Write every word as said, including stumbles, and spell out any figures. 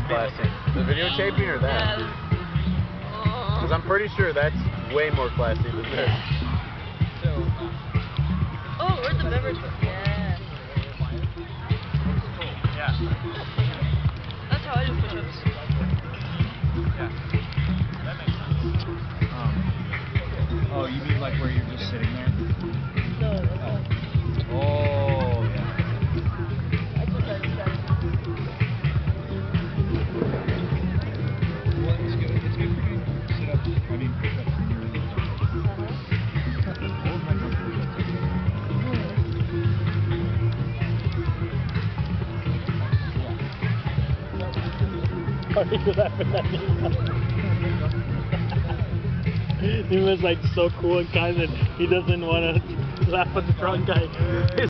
classy? The videotaping or that? Because I'm pretty sure that's way more classy than this. Oh, where's the beverage? Yeah. Yeah. That's how I do push-ups. Yeah. That makes sense. Um, oh, you mean like where you're just sitting there? No, that's Oh. Oh, yeah. exercise strategy. Well, it's good. It's good for you to sit up. I mean, push ups when you're. Hold my comfort. Why are you laughing at me? He was like so cool and kind and he doesn't want to laugh at the drunk guy.